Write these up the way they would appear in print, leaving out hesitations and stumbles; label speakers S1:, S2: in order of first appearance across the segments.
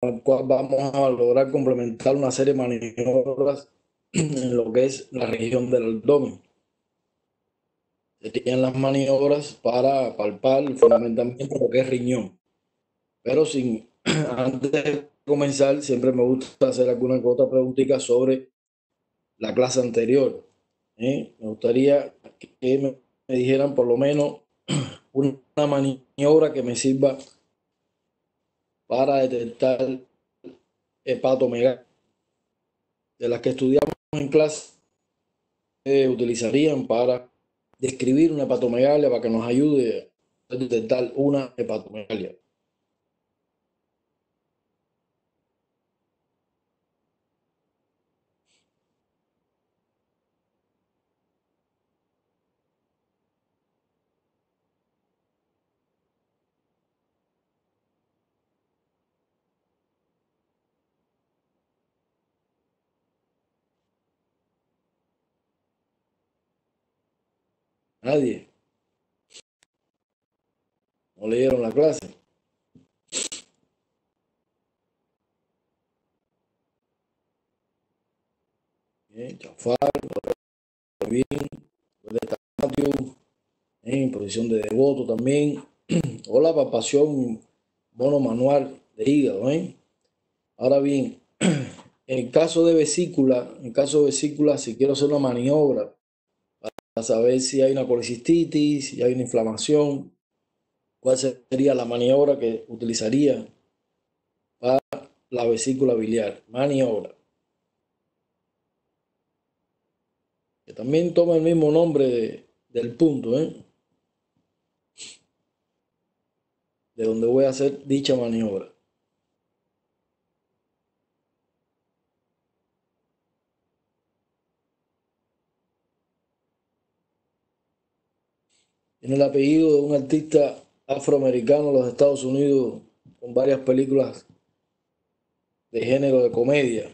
S1: el cual vamos a lograr complementar una serie de maniobras en lo que es la región del abdomen. Serían las maniobras para palpar fundamentalmente lo que es riñón. Pero sin, antes de comenzar, siempre me gusta hacer alguna que otra preguntita sobre la clase anterior. Me gustaría que me dijeran por lo menos una maniobra que me sirva para detectar hepatomegalia. De las que estudiamos en clase, utilizarían para describir una hepatomegalia, para que nos ayude a detectar una hepatomegalia. Nadie, no leyeron la clase. Bien, chafar, bien, en posición de devoto también, o la palpación monomanual de hígado. Ahora bien, en caso de vesícula, si quiero hacer una maniobra para saber si hay una colecistitis, si hay una inflamación, cuál sería la maniobra que utilizaría para la vesícula biliar. Maniobra, que también toma el mismo nombre del punto, de donde voy a hacer dicha maniobra. Tiene el apellido de un artista afroamericano de los Estados Unidos con varias películas de género de comedia.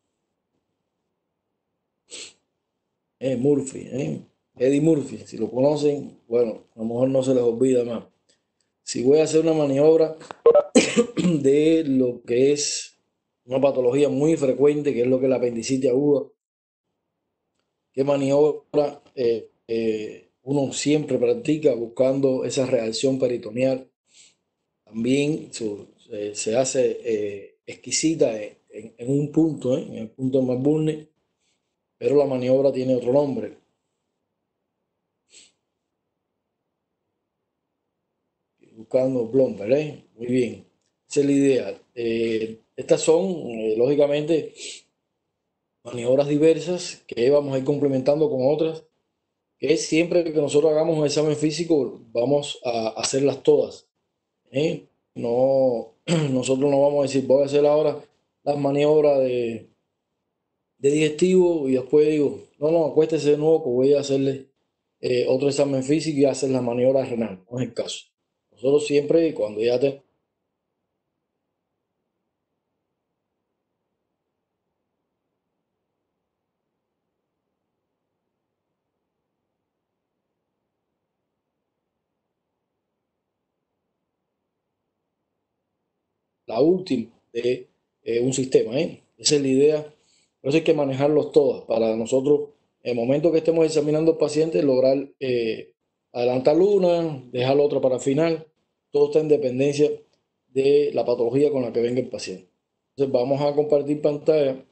S1: Murphy, Eddie Murphy. Si lo conocen, bueno, a lo mejor no se les olvida más. Si voy a hacer una maniobra de lo que es una patología muy frecuente, que es lo que es la apendicitis aguda, ¿qué maniobra uno siempre practica buscando esa reacción peritoneal? También se hace exquisita en un punto, en el punto de Melbourne, pero la maniobra tiene otro nombre. Buscando plomber, muy bien. Esa es la idea. Estas son, lógicamente, maniobras diversas que vamos a ir complementando con otras, que siempre que nosotros hagamos un examen físico, vamos a hacerlas todas. No, nosotros no vamos a decir, voy a hacer ahora las maniobras de digestivo y después digo, no, no, acuéstese de nuevo que voy a hacerle otro examen físico y hacer las maniobras renal. No es el caso. Nosotros siempre, cuando ya tenemos la última de un sistema, Esa es la idea. Por eso hay que manejarlos todas para nosotros, en el momento que estemos examinando al paciente, lograr adelantar una, dejar la otra para el final. Todo está en dependencia de la patología con la que venga el paciente. Entonces vamos a compartir pantalla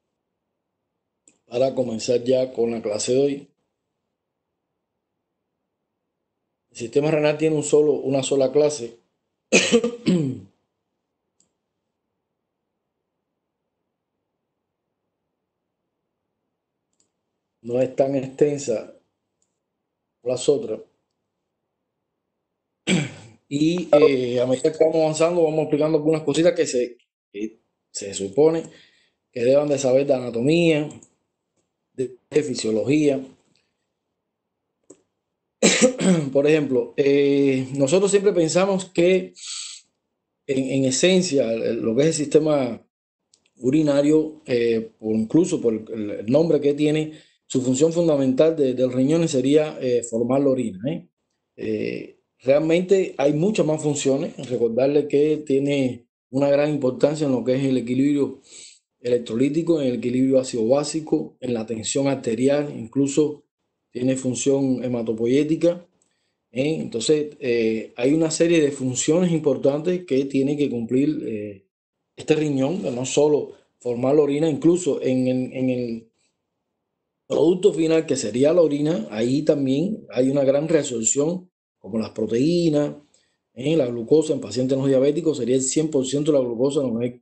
S1: para comenzar ya con la clase de hoy. El sistema renal tiene una sola clase. No es tan extensa como las otras. Y a medida que vamos avanzando, vamos explicando algunas cositas que se supone que deban de saber de anatomía, de fisiología. Por ejemplo, nosotros siempre pensamos que en esencia lo que es el sistema urinario, incluso por el nombre que tiene, su función fundamental del riñón sería formar la orina. Realmente hay muchas más funciones. Recordarle que tiene una gran importancia en lo que es el equilibrio electrolítico, en el equilibrio ácido básico, en la tensión arterial, incluso tiene función hematopoyética. Entonces, hay una serie de funciones importantes que tiene que cumplir este riñón, que no solo formar la orina, incluso en el producto final que sería la orina, ahí también hay una gran reabsorción, como las proteínas, la glucosa en pacientes no diabéticos sería el 100% de la glucosa en un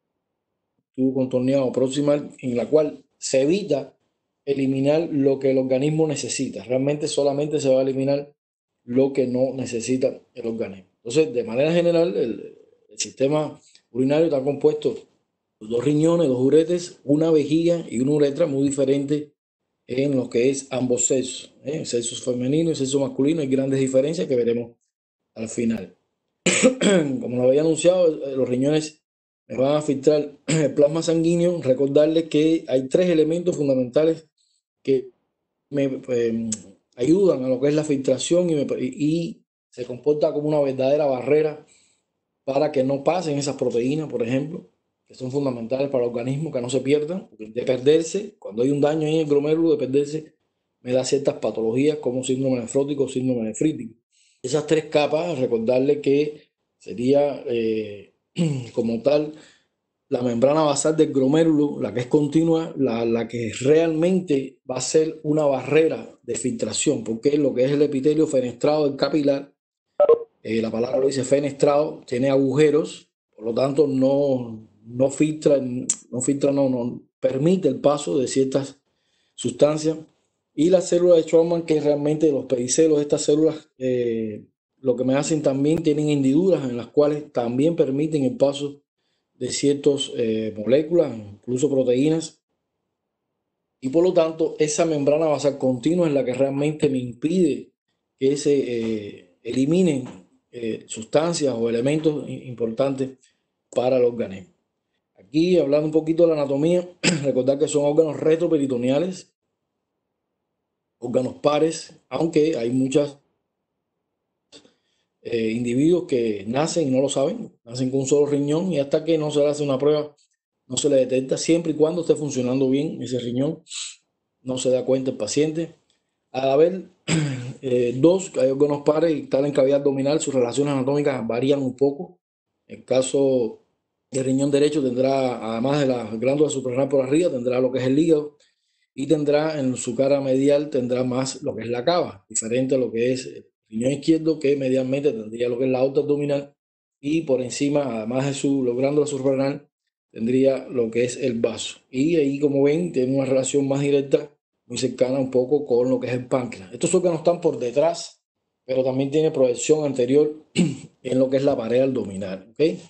S1: tubo contorneado proximal, en la cual se evita eliminar lo que el organismo necesita. Realmente solamente se va a eliminar lo que no necesita el organismo. Entonces, de manera general, el sistema urinario está compuesto por dos riñones, dos uretes, una vejiga y una uretra muy diferente en lo que es ambos sexos, el sexo femenino y el sexo masculino. Hay grandes diferencias que veremos al final. Como lo había anunciado, los riñones me van a filtrar el plasma sanguíneo. Recordarles que hay tres elementos fundamentales que me ayudan a lo que es la filtración y se comporta como una verdadera barrera para que no pasen esas proteínas, por ejemplo, que son fundamentales para el organismo, que no se pierdan. De perderse, cuando hay un daño en el glomérulo, de perderse, me da ciertas patologías como síndrome nefrótico o síndrome nefrítico. Esas tres capas, recordarle que sería como tal la membrana basal del glomérulo, la que es continua, la que realmente va a ser una barrera de filtración, porque lo que es el epitelio fenestrado del capilar, la palabra lo dice fenestrado, tiene agujeros, por lo tanto no filtra, no permite el paso de ciertas sustancias. Y las células de Schwann, que realmente los pedicelos de estas células, lo que me hacen también, tienen hendiduras en las cuales también permiten el paso de ciertas moléculas, incluso proteínas. Y por lo tanto, esa membrana basal continua es la que realmente me impide que se eliminen sustancias o elementos importantes para el organismo. Aquí, hablando un poquito de la anatomía, recordar que son órganos retroperitoneales, órganos pares, aunque hay muchos individuos que nacen y no lo saben, nacen con un solo riñón y hasta que no se le hace una prueba no se le detecta, siempre y cuando esté funcionando bien ese riñón, no se da cuenta el paciente. Al haber dos, hay órganos pares y tal en cavidad abdominal, sus relaciones anatómicas varían un poco. En el caso del riñón derecho tendrá, además de la glándula suprarrenal por arriba, tendrá lo que es el hígado y tendrá en su cara medial, tendrá más lo que es la cava, diferente a lo que es el riñón izquierdo, que medialmente tendría lo que es la aorta abdominal y por encima, además de su glándula suprarrenal, tendría lo que es el vaso. Y ahí, como ven, tiene una relación más directa, muy cercana un poco con lo que es el páncreas. Estos órganos están por detrás, pero también tiene proyección anterior en lo que es la pared abdominal. ¿Okay?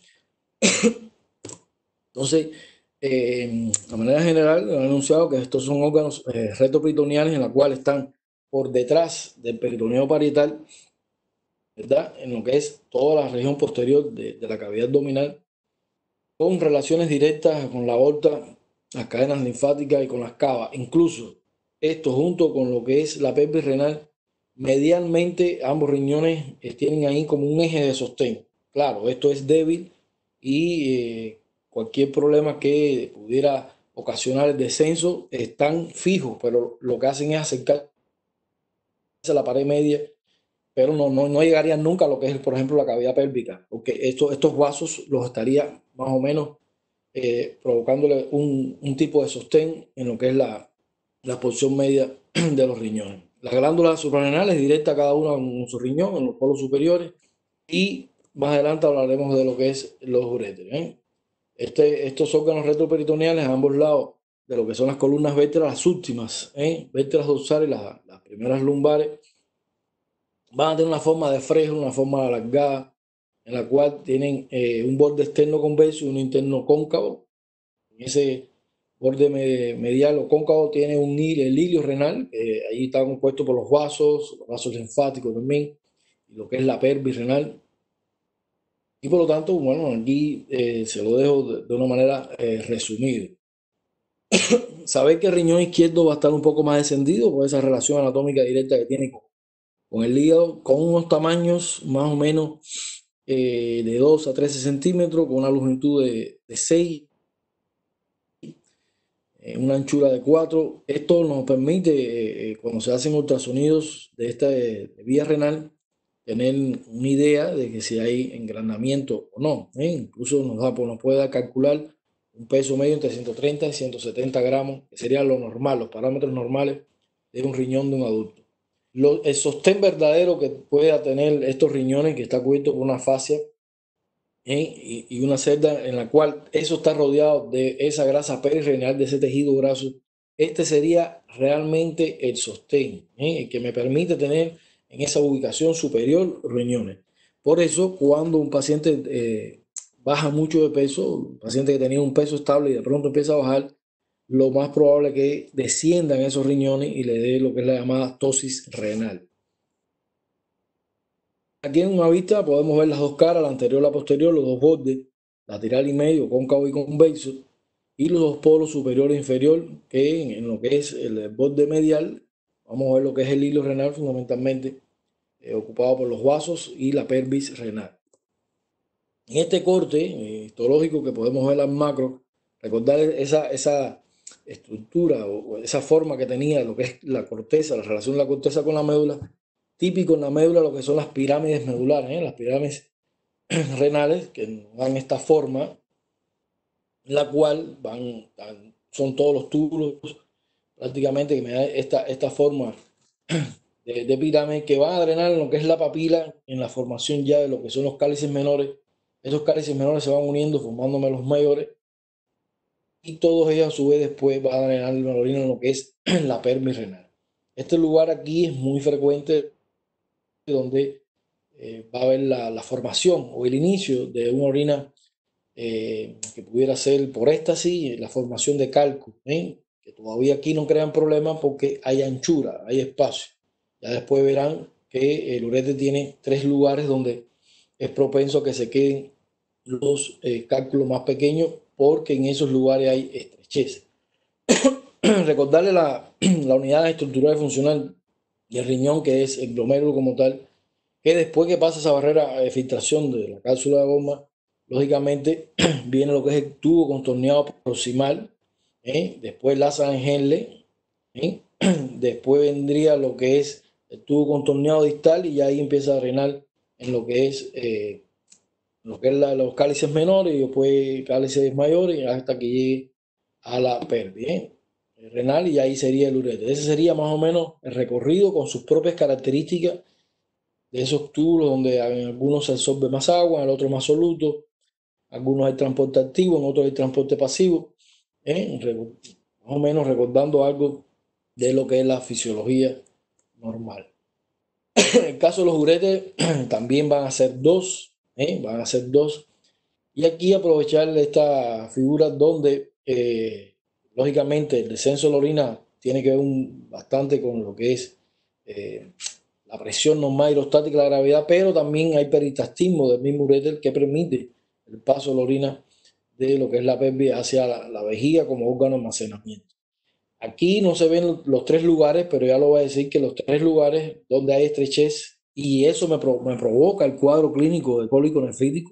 S1: Entonces, de manera general, han anunciado que estos son órganos retroperitoneales en la cual están por detrás del peritoneo parietal, ¿verdad? En lo que es toda la región posterior de la cavidad abdominal, con relaciones directas con la aorta, las cadenas linfáticas y con las cavas. Incluso esto junto con lo que es la pelvis renal, medialmente ambos riñones tienen ahí como un eje de sostén. Claro, esto es débil y cualquier problema que pudiera ocasionar el descenso están fijos, pero lo que hacen es acercarse a la pared media, pero no llegarían nunca a lo que es, por ejemplo, la cavidad pélvica, porque estos vasos los estaría más o menos provocándole un tipo de sostén en lo que es la porción media de los riñones. Las glándulas suprarrenales directas cada una en su riñón, en los polos superiores, y más adelante hablaremos de lo que es los uréteres. Estos órganos retroperitoneales a ambos lados de lo que son las columnas vértebras, las últimas vértebras dorsales, las primeras lumbares, van a tener una forma de frejo, una forma alargada, en la cual tienen un borde externo convexo y un interno cóncavo. En ese borde medial o cóncavo tiene el hilio renal, ahí está compuesto por los vasos linfáticos también, y lo que es la pelvis renal. Y por lo tanto, bueno, aquí se lo dejo de una manera resumida. Saber que el riñón izquierdo va a estar un poco más descendido por esa relación anatómica directa que tiene con el hígado, con unos tamaños más o menos de 2 a 13 centímetros con una longitud de 6, una anchura de 4. Esto nos permite, cuando se hacen ultrasonidos de esta de vía renal, tener una idea de que si hay engranamiento o no. Incluso nos puede calcular un peso medio entre 130 y 170 gramos, que sería lo normal, los parámetros normales de un riñón de un adulto. El sostén verdadero que pueda tener estos riñones, que está cubierto por una fascia y una celda en la cual eso está rodeado de esa grasa perirenal, de ese tejido graso, este sería realmente el sostén, el que me permite tener en esa ubicación superior riñones. Por eso, cuando un paciente baja mucho de peso, un paciente que tenía un peso estable y de pronto empieza a bajar, lo más probable es que desciendan esos riñones y le dé lo que es la llamada tosis renal. Aquí en una vista podemos ver las dos caras, la anterior y la posterior, los dos bordes, lateral y medio, cóncavo y convexo, y los dos polos superior e inferior, que en lo que es el borde medial, vamos a ver lo que es el hilo renal fundamentalmente, ocupado por los vasos y la pelvis renal. En este corte histológico que podemos ver al macro, recordar esa estructura o esa forma que tenía lo que es la corteza, la relación de la corteza con la médula, típico en la médula lo que son las pirámides medulares, las pirámides renales que dan esta forma, en la cual son todos los túbulos prácticamente que me da esta forma de pirámide que van a drenar en lo que es la papila, en la formación ya de lo que son los cálices menores. Esos cálices menores se van uniendo formándome los mayores y todos ellos a su vez después van a drenar la orina en lo que es la pelvis renal. Este lugar aquí es muy frecuente donde va a haber la formación o el inicio de una orina que pudiera ser por éstasis, la formación de calco, que todavía aquí no crean problemas porque hay anchura, hay espacio. Ya después verán que el ureter tiene 3 lugares donde es propenso a que se queden los cálculos más pequeños porque en esos lugares hay estrechez. Recordarle la unidad estructural y funcional del riñón, que es el glomérulo como tal, que después que pasa esa barrera de filtración de la cápsula de goma, lógicamente viene lo que es el tubo contorneado proximal, después la Sangenle, después vendría lo que es el tubo contorneado distal y ya ahí empieza a drenar en lo que es los cálices menores y después cálices mayores hasta que llegue a la pelvis renal y ahí sería el ureter. Ese sería más o menos el recorrido con sus propias características de esos túbulos donde en algunos se absorbe más agua, en el otro más soluto, algunos hay transporte activo, en otros hay transporte pasivo, más o menos recordando algo de lo que es la fisiología normal. En el caso de los uretes también van a ser dos, y aquí aprovechar esta figura donde lógicamente el descenso de la orina tiene que ver bastante con lo que es eh, la presión normal hidrostática de la gravedad, pero también hay peristaltismo del mismo uréter que permite el paso de la orina de lo que es la pelvis hacia la vejiga como órgano de almacenamiento. Aquí no se ven los 3 lugares, pero ya lo voy a decir que los 3 lugares donde hay estrechez, y eso me provoca el cuadro clínico de cólico nefrítico,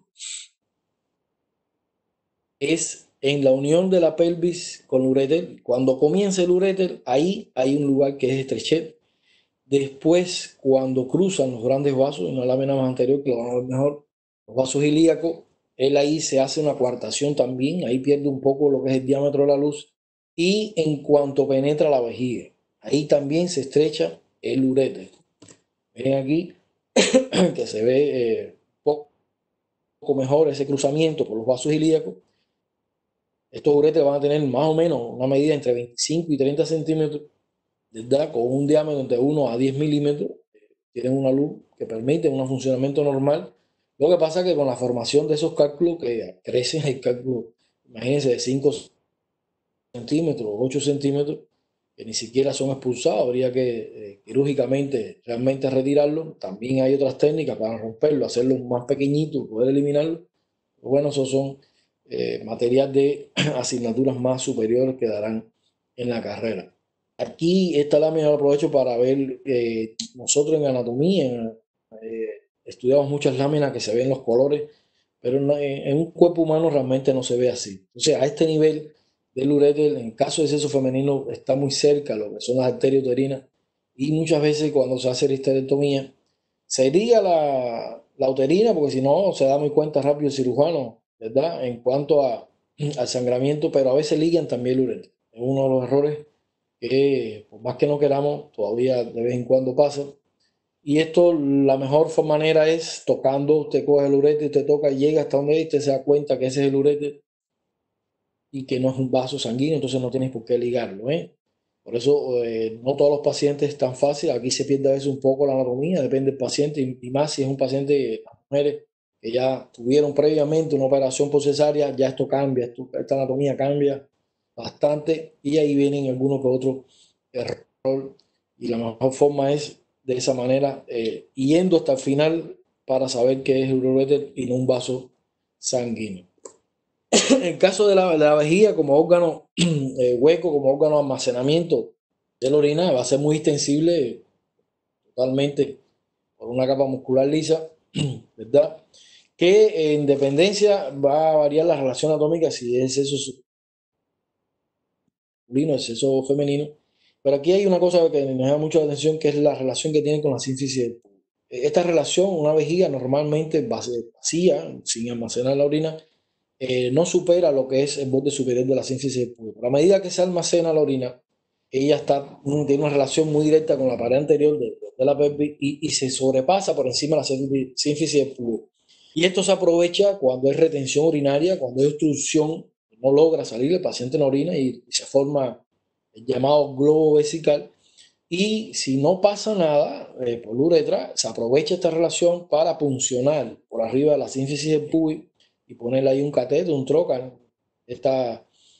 S1: es en la unión de la pelvis con el uréter. Cuando comienza el uréter, ahí hay un lugar que es estrechez. Después, cuando cruzan los grandes vasos, en la lámina más anterior, que lo van a ver mejor, los vasos ilíacos, él ahí se hace una coartación también, ahí pierde un poco lo que es el diámetro de la luz, y en cuanto penetra la vejiga, ahí también se estrecha el uréter. Ven aquí que se ve un poco mejor ese cruzamiento por los vasos ilíacos. Estos uréteres van a tener más o menos una medida entre 25 y 30 centímetros, ¿verdad? Con un diámetro entre 1 a 10 milímetros, tienen una luz que permite un funcionamiento normal. Lo que pasa es que con la formación de esos cálculos que crecen, el cálculo, imagínense, de 5 centímetros, 8 centímetros, que ni siquiera son expulsados, habría que quirúrgicamente realmente retirarlo. También hay otras técnicas para romperlo, hacerlo más pequeñito, poder eliminarlo. Pero bueno, esos son material de asignaturas más superiores que darán en la carrera. Aquí esta lámina la aprovecho para ver nosotros en anatomía, estudiamos muchas láminas que se ven los colores, pero en un cuerpo humano realmente no se ve así. Entonces, a este nivel del uréter, en caso de sexo femenino, está muy cerca lo que son las arterias uterinas y muchas veces cuando se hace la histerectomía, sería la uterina, porque si no se da muy cuenta rápido el cirujano, ¿verdad? En cuanto al sangramiento, pero a veces ligan también el uréter. Es uno de los errores que, por más que no queramos, todavía de vez en cuando pasa. Y esto, la mejor manera es tocando, usted coge el uréter, usted toca, llega hasta donde usted se da cuenta que ese es el uréter y que no es un vaso sanguíneo, entonces no tienes por qué ligarlo, ¿eh? Por eso no todos los pacientes es tan fácil, aquí se pierde a veces un poco la anatomía, depende del paciente y más si es un paciente, las mujeres que ya tuvieron previamente una operación por cesárea, ya esto cambia, esta anatomía cambia bastante y ahí vienen algunos que otros errores y la mejor forma es de esa manera, yendo hasta el final para saber qué es el uréter y no un vaso sanguíneo. En el caso de la vejiga como órgano hueco, como órgano de almacenamiento de la orina, va a ser muy extensible totalmente por una capa muscular lisa, ¿verdad? Que en dependencia va a variar la relación atómica si es sexo masculino, es sexo femenino. Pero aquí hay una cosa que nos llama mucho la atención, que es la relación que tiene con la sínfisis. Esta relación, una vejiga normalmente vacía, sin almacenar la orina, no supera lo que es el borde superior de la sínfisis del público. A medida que se almacena la orina, ella tiene una relación muy directa con la pared anterior de la pelvis y se sobrepasa por encima de la sínfisis del público. Y esto se aprovecha cuando hay retención urinaria, cuando hay obstrucción, no logra salir, el paciente no orina y se forma el llamado globo vesical. Y si no pasa nada por la uretra, se aprovecha esta relación para puncionar por arriba de la sínfisis del pubis y ponerle ahí un catéter, un trocar. Esta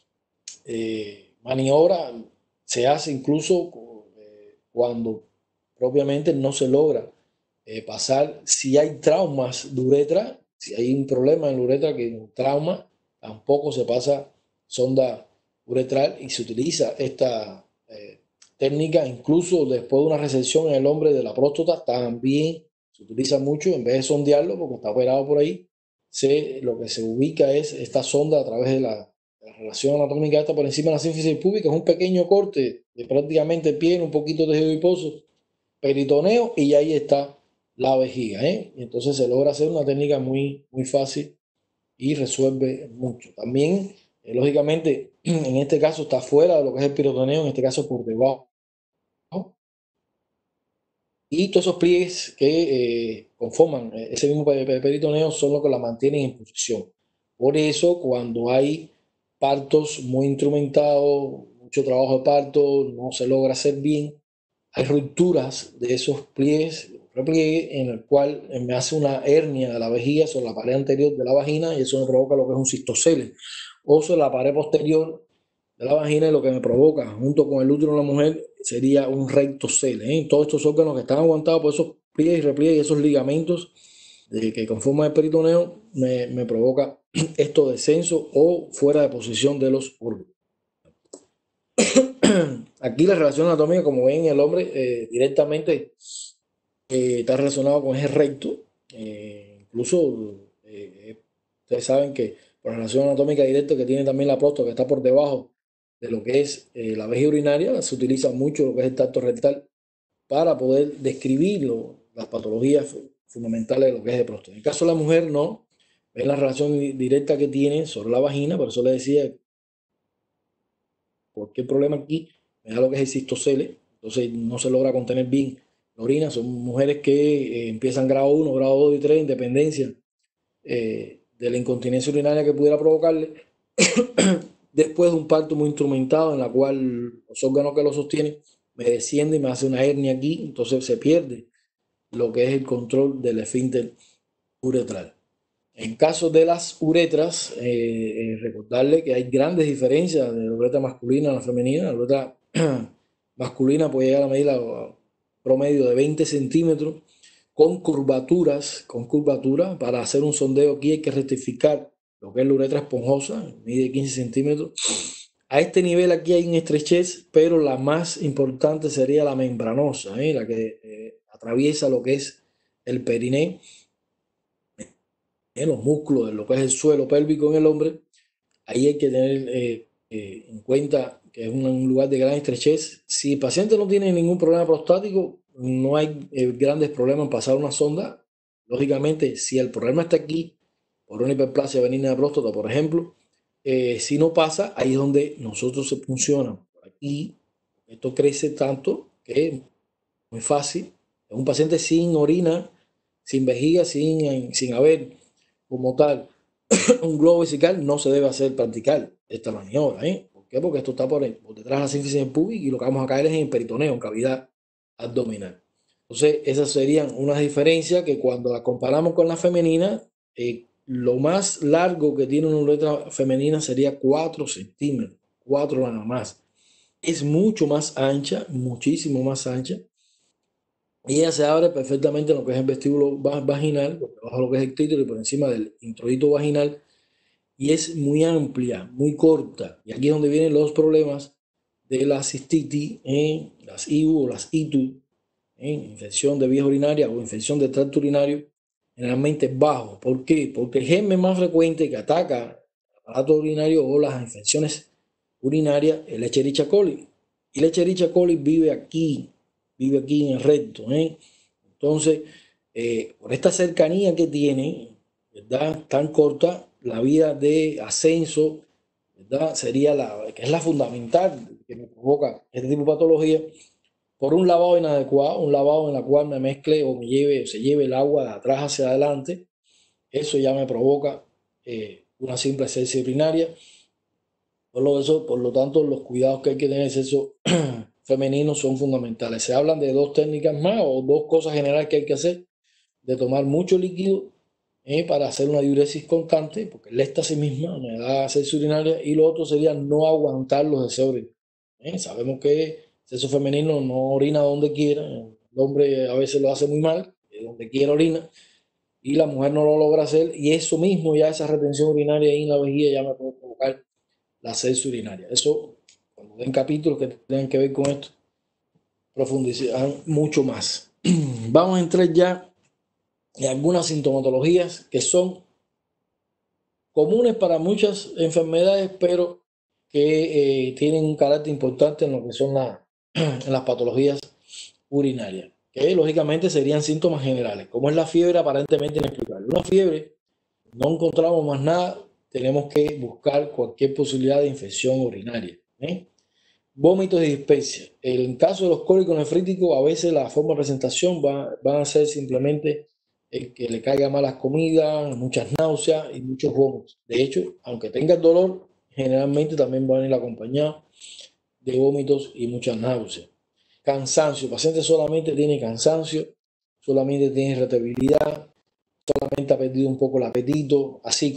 S1: maniobra se hace incluso cuando propiamente no se logra pasar. Si hay traumas de uretra, si hay un problema en la uretra que es un trauma, tampoco se pasa sonda uretral y se utiliza esta técnica incluso después de una resección en el hombre de la próstata, también se utiliza mucho en vez de sondearlo porque está operado por ahí. Lo que se ubica es esta sonda a través de la relación anatómica esta por encima de la sínfisis púbica, es un pequeño corte de prácticamente piel, un poquito de tejido adiposo, peritoneo y ahí está la vejiga, ¿eh? Y entonces se logra hacer una técnica muy, muy fácil y resuelve mucho. También, lógicamente, en este caso está fuera de lo que es el peritoneo, en este caso por debajo. Y todos esos pliegues que conforman ese mismo peritoneo son los que la mantienen en posición. Por eso, cuando hay partos muy instrumentados, mucho trabajo de parto, no se logra hacer bien, hay rupturas de esos pliegues, repliegue en el cual me hace una hernia de la vejiga sobre la pared anterior de la vagina y eso me provoca lo que es un cistocele. O sobre la pared posterior de la vagina y lo que me provoca, junto con el útero de la mujer, sería un rectocele. ¿Eh? Todos estos órganos que están aguantados por esos pliegues y repliegues y esos ligamentos que conforman el peritoneo, me provoca esto descenso o fuera de posición de los órganos. Aquí la relación anatómica, como ven, el hombre directamente está relacionado con ese recto. Incluso ustedes saben que por la relación anatómica directa que tiene también la próstata, que está por debajo de lo que es la vejiga urinaria, se utiliza mucho lo que es el tacto rectal para poder describir las patologías fundamentales de lo que es de próstata. En el caso de la mujer, no. Es la relación directa que tiene sobre la vagina, por eso le decía, cualquier problema aquí me da lo que es el cistocele, entonces no se logra contener bien la orina. Son mujeres que empiezan grado 1, grado 2 y 3, en dependencia de la incontinencia urinaria que pudiera provocarle después de un parto muy instrumentado en la cual los órganos que lo sostienen me descienden y me hace una hernia aquí, entonces se pierde lo que es el control del esfínter uretral. En caso de las uretras, recordarle que hay grandes diferencias de la uretra masculina a la femenina. La uretra masculina puede llegar a medir a promedio de 20 centímetros con curvatura. Para hacer un sondeo aquí hay que rectificar lo que es la uretra esponjosa, mide 15 centímetros. A este nivel aquí hay una estrechez, pero la más importante sería la membranosa, la que atraviesa lo que es el periné, en los músculos de lo que es el suelo pélvico en el hombre. Ahí hay que tener en cuenta que es un lugar de gran estrechez. Si el paciente no tiene ningún problema prostático, no hay grandes problemas en pasar una sonda. Lógicamente, si el problema está aquí, por una hiperplasia benigna de próstata, por ejemplo, si no pasa, ahí es donde nosotros se funciona. Por aquí, esto crece tanto que es muy fácil. Es un paciente sin orina, sin vejiga, sin haber como tal un globo vesical, no se debe hacer practicar esta maniobra. ¿Por qué? Porque esto está por detrás de la sínfisis púbica y lo que vamos a caer es en el peritoneo, en cavidad abdominal. Entonces, esas serían unas diferencias que cuando la comparamos con la femenina, lo más largo que tiene una uretra femenina sería 4 centímetros, 4 nada más. Es mucho más ancha, muchísimo más ancha. Y ella se abre perfectamente en lo que es el vestíbulo vaginal, por debajo de lo que es el clítoris y por encima del introito vaginal. Y es muy amplia, muy corta. Y aquí es donde vienen los problemas de la cistitis, las IU o las ITU, infección de vías urinarias o infección del tracto urinario, generalmente bajo. ¿Por qué? Porque el germen más frecuente que ataca el aparato urinario o las infecciones urinarias es la Escherichia coli. Y la Escherichia coli vive aquí en el recto. Entonces, por esta cercanía que tiene, ¿verdad? Tan corta, la vía de ascenso, ¿verdad? Sería que es la fundamental que me provoca este tipo de patología. Por un lavado inadecuado, un lavado en la cual me mezcle o se lleve el agua de atrás hacia adelante, eso ya me provoca una simple ascensión urinaria. Por lo tanto, los cuidados que hay que tener en el sexo femenino son fundamentales. Se hablan de dos técnicas más o dos cosas generales que hay que hacer: de tomar mucho líquido para hacer una diuresis constante, porque el éxtasis misma me da ascensión urinaria, y lo otro sería no aguantar los deseos de orinar. Sabemos que el sexo femenino no orina donde quiera, el hombre a veces lo hace muy mal, donde quiera orina, y la mujer no lo logra hacer, y eso mismo, ya esa retención urinaria ahí en la vejiga ya me puede provocar la ascensión urinaria. Eso, cuando den capítulos que tengan que ver con esto, profundizarán mucho más. Vamos a entrar ya en algunas sintomatologías que son comunes para muchas enfermedades, pero que tienen un carácter importante en lo que son en las patologías urinarias, que lógicamente serían síntomas generales, como es la fiebre aparentemente inexplicable. Una fiebre, no encontramos más nada, tenemos que buscar cualquier posibilidad de infección urinaria. Vómitos y dispepsia. En caso de los cólicos nefríticos, a veces la forma de presentación va a ser simplemente que le caiga malas comidas, muchas náuseas y muchos vómitos. De hecho, aunque tenga el dolor, generalmente también va a venir acompañado de vómitos y muchas náuseas. Cansancio. El paciente solamente tiene cansancio, solamente tiene irritabilidad, solamente ha perdido un poco el apetito, así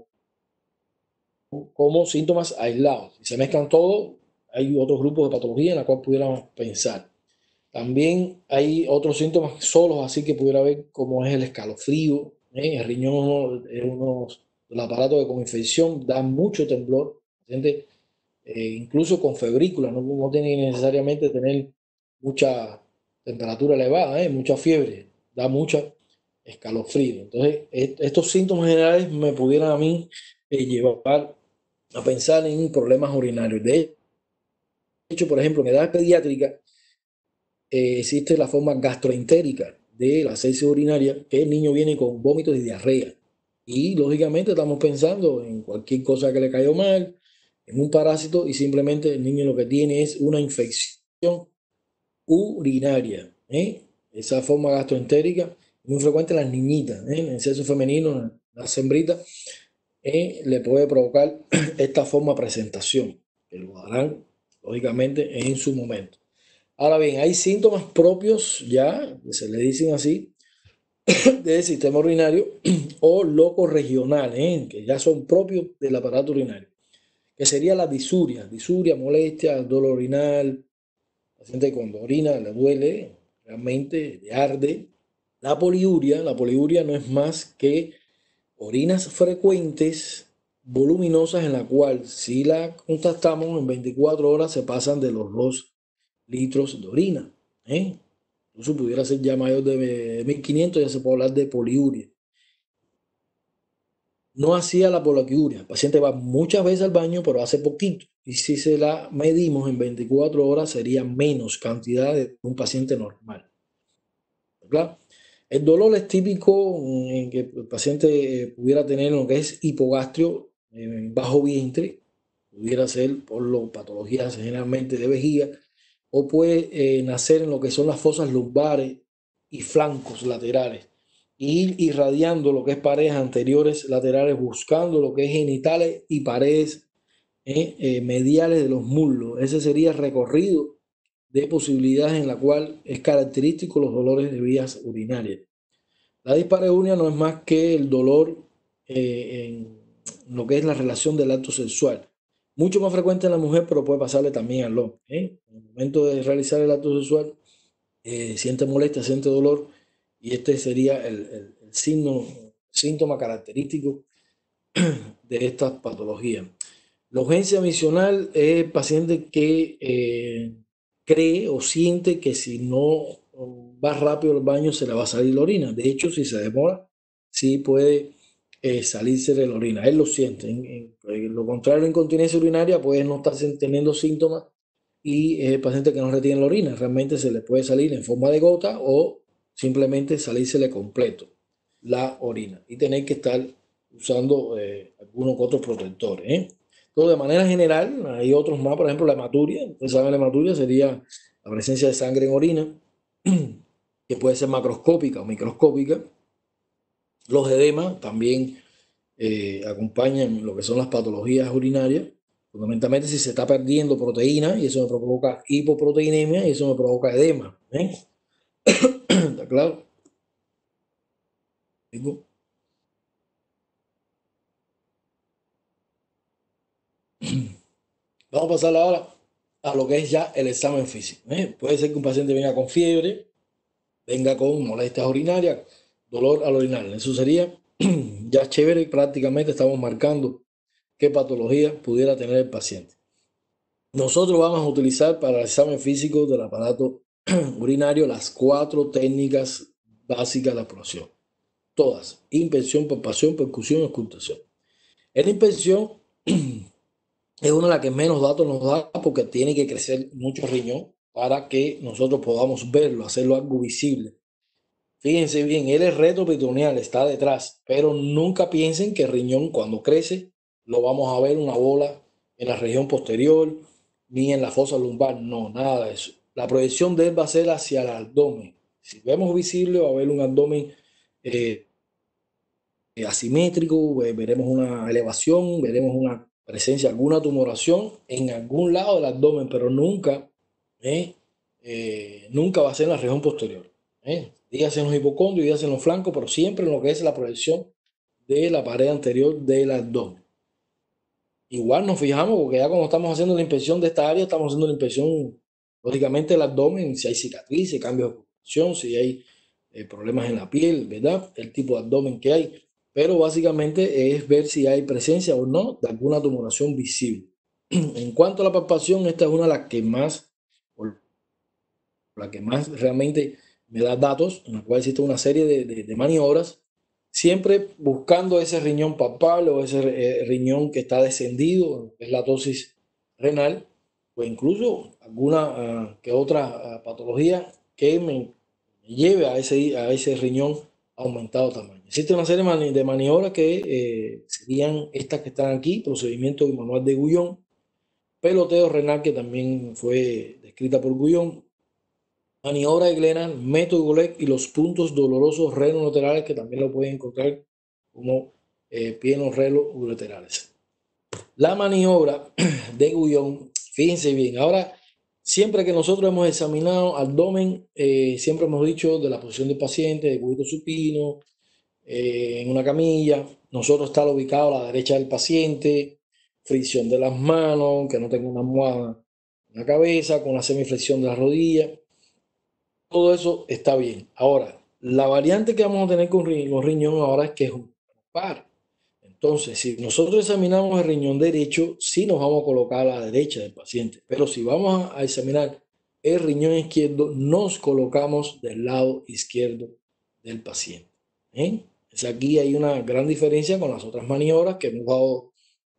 S1: como síntomas aislados. Si se mezclan todos, hay otros grupos de patología en la cual pudiéramos pensar. También hay otros síntomas solos, así que pudiera haber, como es el escalofrío. El riñón es uno de los aparatos que con infección da mucho temblor. Gente, incluso con febrícula, no tiene necesariamente tener mucha temperatura elevada, mucha fiebre, da mucha escalofrío. Entonces, estos síntomas generales me pudieran a mí llevar a pensar en problemas urinarios. De hecho, por ejemplo, en edad pediátrica existe la forma gastroentérica de la sepsis urinaria, que el niño viene con vómitos y diarrea. Y lógicamente estamos pensando en cualquier cosa que le cayó mal, en un parásito, y simplemente el niño lo que tiene es una infección urinaria. Esa forma gastroentérica es muy frecuente en las niñitas, en el sexo femenino, en las hembritas, le puede provocar esta forma de presentación, que lo darán lógicamente en su momento. Ahora bien, hay síntomas propios ya, que se le dicen así, del sistema urinario o locorregional, que ya son propios del aparato urinario, que sería la disuria, molestia, dolor urinal, paciente cuando orina le duele, realmente le arde. La poliuria no es más que orinas frecuentes, voluminosas, en la cual si la contactamos en 24 horas se pasan de los 2 litros de orina. incluso pudiera ser ya mayor de 1500, ya se puede hablar de poliuria. No hacía la poliuria, el paciente va muchas veces al baño, pero hace poquito. Y si se la medimos en 24 horas, sería menos cantidad de un paciente normal. ¿Verdad? El dolor es típico en que el paciente pudiera tener lo que es hipogastrio, bajo vientre, pudiera ser por patologías generalmente de vejiga, o puede nacer en lo que son las fosas lumbares y flancos laterales, ir irradiando lo que es paredes anteriores laterales, buscando lo que es genitales y paredes mediales de los muslos. Ese sería el recorrido de posibilidades en la cual es característico los dolores de vías urinarias. La dispareunia no es más que el dolor en lo que es la relación del acto sexual. Mucho más frecuente en la mujer, pero puede pasarle también al hombre. En el momento de realizar el acto sexual, siente molestia, siente dolor, y este sería el síntoma característico de estas patologías. La urgencia misional es el paciente que cree o siente que si no va rápido al baño se le va a salir la orina. De hecho, si se demora, sí puede salirse de la orina. Él lo siente. En lo contrario, la incontinencia urinaria puede no estar teniendo síntomas y es el paciente que no retiene la orina. Realmente se le puede salir en forma de gota o simplemente salírsele completo la orina y tener que estar usando algunos otros protectores. Entonces, de manera general, hay otros más, por ejemplo, la hematuria. Ustedes saben, la hematuria sería la presencia de sangre en orina, que puede ser macroscópica o microscópica. Los edemas también acompañan lo que son las patologías urinarias, fundamentalmente si se está perdiendo proteína, y eso me provoca hipoproteinemia y eso me provoca edema. ¿Está claro? Vamos a pasar ahora a lo que es ya el examen físico. Puede ser que un paciente venga con fiebre, venga con molestias urinarias, dolor al orinar. Eso sería ya chévere, prácticamente estamos marcando qué patología pudiera tener el paciente. Nosotros vamos a utilizar para el examen físico del aparato urinario las 4 técnicas básicas de la exploración. Todas: inspección, palpación, percusión, ocultación. En la inspección es una de las que menos datos nos da porque tiene que crecer mucho riñón para que nosotros podamos verlo, hacerlo algo visible. Fíjense bien, el retroperitoneal está detrás, pero nunca piensen que el riñón cuando crece lo vamos a ver una bola en la región posterior ni en la fosa lumbar. No, nada de eso. La proyección de él va a ser hacia el abdomen. Si vemos visible, va a haber un abdomen eh, asimétrico, veremos una elevación, veremos una presencia, alguna tumoración en algún lado del abdomen, pero nunca, nunca va a ser en la región posterior. Dígase en los hipocondrios, dígase en los flancos, pero siempre en lo que es la proyección de la pared anterior del abdomen. Igual nos fijamos, porque ya cuando estamos haciendo la inspección de esta área, estamos haciendo la inspección, lógicamente, del abdomen, si hay cicatrices, cambios de ocupación, si hay problemas en la piel, ¿verdad? El tipo de abdomen que hay. Pero básicamente es ver si hay presencia o no de alguna tumoración visible. En cuanto a la palpación, esta es una de las que más, o la que más realmente me da datos, en la cual existe una serie de maniobras, siempre buscando ese riñón palpable o ese riñón que está descendido, que es la tosis renal, o incluso alguna que otra patología que me lleve a ese riñón aumentado tamaño. Existe una serie de maniobras que serían estas que están aquí: procedimiento de manual de Guyon, peloteo renal, que también fue descrita por Guyon, maniobra de Glenn, método Golek y los puntos dolorosos renolaterales, que también lo pueden encontrar como piernos renolaterales. La maniobra de Guyon, fíjense bien, ahora siempre que nosotros hemos examinado abdomen, siempre hemos dicho de la posición del paciente, de cúbito supino, en una camilla, nosotros está ubicado a la derecha del paciente, fricción de las manos, que no tenga una almohada en la cabeza, con la semiflexión de las rodillas. Todo eso está bien. Ahora, la variante que vamos a tener con los riñones ahora es que es un par. Entonces, si nosotros examinamos el riñón derecho, sí nos vamos a colocar a la derecha del paciente. Pero si vamos a examinar el riñón izquierdo, nos colocamos del lado izquierdo del paciente. Aquí hay una gran diferencia con las otras maniobras que hemos dado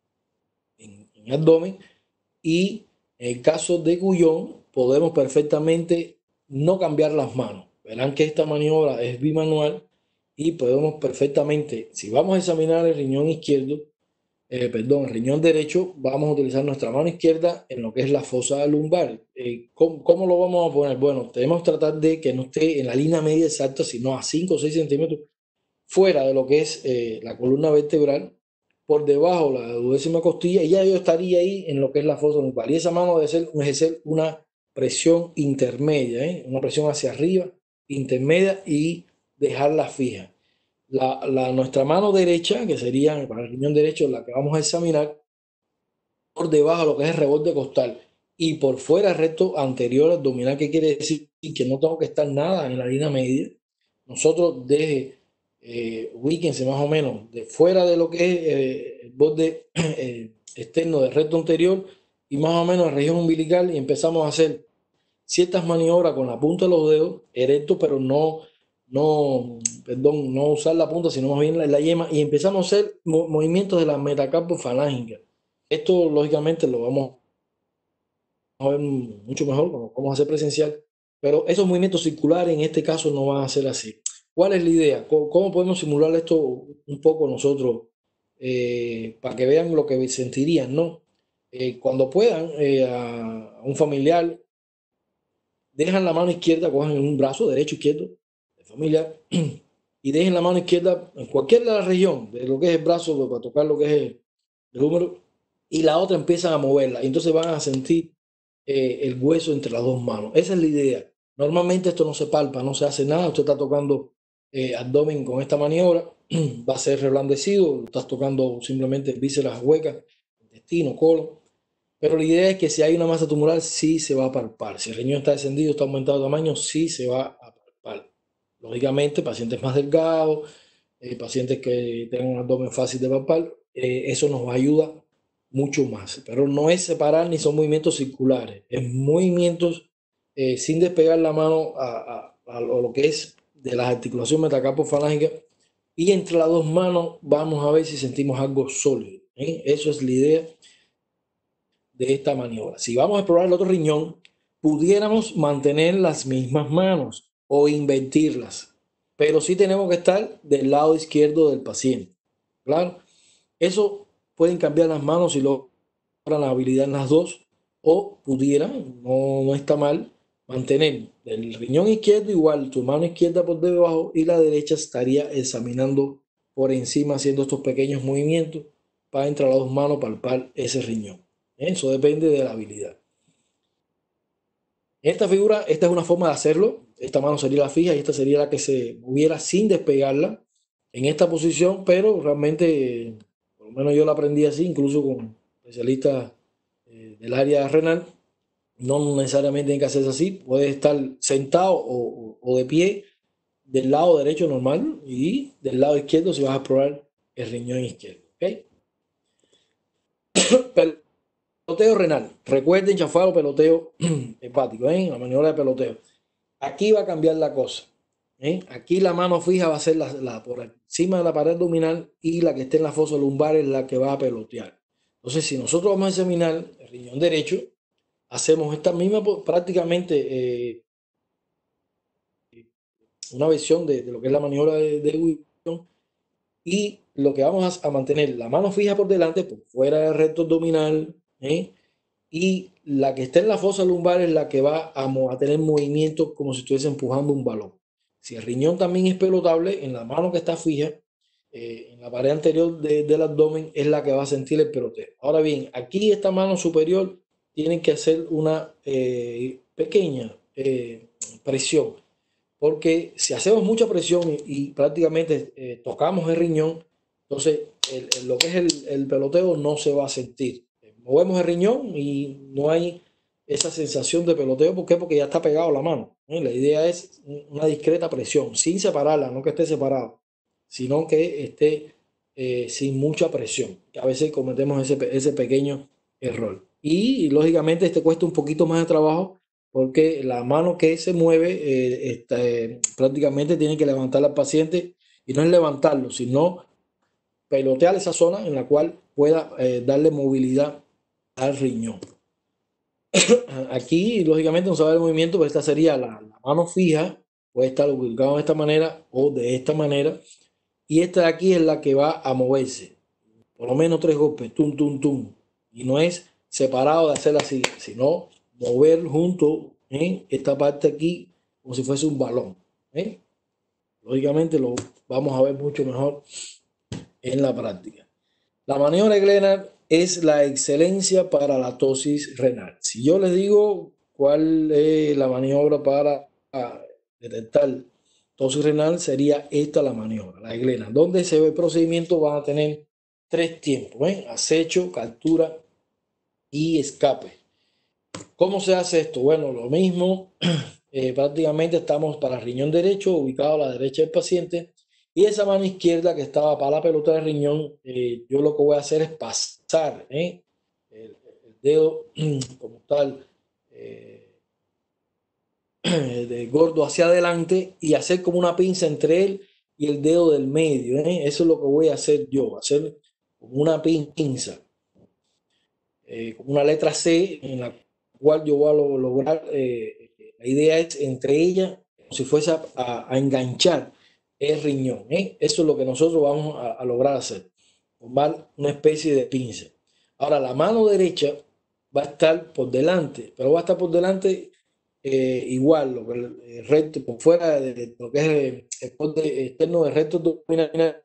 S1: en abdomen, y en el caso de Gullón podemos perfectamente no cambiar las manos. Verán que esta maniobra es bimanual y podemos perfectamente, si vamos a examinar el riñón izquierdo, el riñón derecho, vamos a utilizar nuestra mano izquierda en lo que es la fosa lumbar. ¿Cómo lo vamos a poner? Bueno, debemos tratar de que no esté en la línea media exacta, sino a 5 o 6 centímetros fuera de lo que es la columna vertebral, por debajo la 12ª costilla, y ya yo estaría ahí en lo que es la fosa lumbar. Y esa mano debe ejercer una presión intermedia, una presión hacia arriba, intermedia, y dejarla fija. Nuestra mano derecha, que sería para el riñón derecho, la que vamos a examinar, por debajo de lo que es el reborde costal y por fuera el recto anterior abdominal, que quiere decir que no tengo que estar nada en la línea media. Nosotros ubíquense más o menos de fuera de lo que es el borde externo del recto anterior y más o menos la región umbilical, y empezamos a hacer ciertas maniobras con la punta de los dedos erectos, pero no usar la punta, sino más bien la yema, y empezamos a hacer movimientos de la metacarpo falángica. Esto lógicamente lo vamos a ver mucho mejor cuando vamos a hacer presencial, pero esos movimientos circulares en este caso no van a ser así. ¿Cuál es la idea? ¿Cómo podemos simular esto un poco nosotros para que vean lo que sentirían, ¿no? Cuando puedan, a un familiar, dejan la mano izquierda, cogen un brazo derecho, izquierdo, de familiar, y dejen la mano izquierda en cualquier de la región, de lo que es el brazo, para tocar lo que es el húmero, y la otra empiezan a moverla. Y entonces van a sentir el hueso entre las dos manos. Esa es la idea. Normalmente esto no se palpa, no se hace nada. Usted está tocando abdomen con esta maniobra, va a ser reblandecido, estás tocando simplemente vísceras huecas, intestino, colon. Pero la idea es que si hay una masa tumoral, sí se va a palpar. Si el riñón está descendido, está aumentado de tamaño, sí se va a palpar. Lógicamente, pacientes más delgados, pacientes que tengan un abdomen fácil de palpar, eso nos ayuda mucho más. Pero no es separar ni son movimientos circulares, es movimientos sin despegar la mano a lo que es de las articulaciones metacarpofalángicas, y entre las dos manos vamos a ver si sentimos algo sólido. Eso es la idea de esta maniobra. Si vamos a explorar el otro riñón, pudiéramos mantener las mismas manos o invertirlas, pero sí tenemos que estar del lado izquierdo del paciente. Claro, eso pueden cambiar las manos si logran la habilidad en las dos, o pudieran, no está mal, mantener el riñón izquierdo igual, tu mano izquierda por debajo y la derecha estaría examinando por encima, haciendo estos pequeños movimientos para entre las dos manos palpar ese riñón. Eso depende de la habilidad. En esta figura, esta es una forma de hacerlo. Esta mano sería la fija y esta sería la que se moviera sin despegarla en esta posición, pero realmente, por lo menos yo la aprendí así, incluso con especialistas del área renal. No necesariamente tiene que hacerse así, puede estar sentado o de pie del lado derecho normal, y del lado izquierdo si vas a explorar el riñón izquierdo. ¿Okay? Peloteo renal. Recuerden, chafado, peloteo hepático, la maniobra de peloteo. Aquí va a cambiar la cosa. Aquí la mano fija va a ser por encima de la pared abdominal, y la que esté en la fosa lumbar es la que va a pelotear. Entonces, si nosotros vamos a examinar el riñón derecho, hacemos esta misma, una versión de lo que es la maniobra de Wilson, y lo que vamos a mantener la mano fija por delante, por fuera del recto abdominal, y la que está en la fosa lumbar es la que va a tener movimiento como si estuviese empujando un balón. Si el riñón también es pelotable, en la mano que está fija, en la pared anterior del abdomen, es la que va a sentir el peloteo. Ahora bien, aquí esta mano superior tiene que hacer una pequeña presión, porque si hacemos mucha presión y prácticamente tocamos el riñón, entonces lo que es el peloteo no se va a sentir. Movemos el riñón y no hay esa sensación de peloteo. ¿Por qué? Porque ya está pegado a la mano. La idea es una discreta presión, sin separarla, no que esté separado, sino que esté sin mucha presión, que a veces cometemos ese pequeño error. Y lógicamente este cuesta un poquito más de trabajo, porque la mano que se mueve prácticamente tiene que levantar al paciente, y no es levantarlo, sino pelotear esa zona en la cual pueda darle movilidad al riñón. Aquí, lógicamente, no se va a ver el movimiento, pero esta sería la mano fija, puede estar ubicada de esta manera o de esta manera, y esta de aquí es la que va a moverse, por lo menos 3 golpes, tum, tum, tum, y no es separado de hacer así, sino mover junto en esta parte aquí como si fuese un balón. ¿Eh? Lógicamente lo vamos a ver mucho mejor en la práctica. La maniobra de Glenard es la excelencia para la tosis renal. Si yo les digo cuál es la maniobra para detectar tosis renal, sería esta la maniobra, la de Glenard. Donde se ve el procedimiento van a tener 3 tiempos, ¿eh? Acecho, captura y escape. ¿Cómo se hace esto? Bueno, lo mismo, prácticamente estamos para el riñón derecho, ubicado a la derecha del paciente, y esa mano izquierda que estaba para la pelota del riñón, yo lo que voy a hacer es pasar el dedo como tal, de gordo hacia adelante, y hacer como una pinza entre él y el dedo del medio. Eso es lo que voy a hacer yo, hacer como una pinza, como una letra C en la cual yo voy a lograr, la idea es entre ellas, como si fuese a enganchar el riñón. Eso es lo que nosotros vamos a lograr hacer, formar una especie de pinza. Ahora, la mano derecha va a estar por delante, pero va a estar por delante igual, lo que el recto, por fuera de lo que es el borde externo del recto abdominal,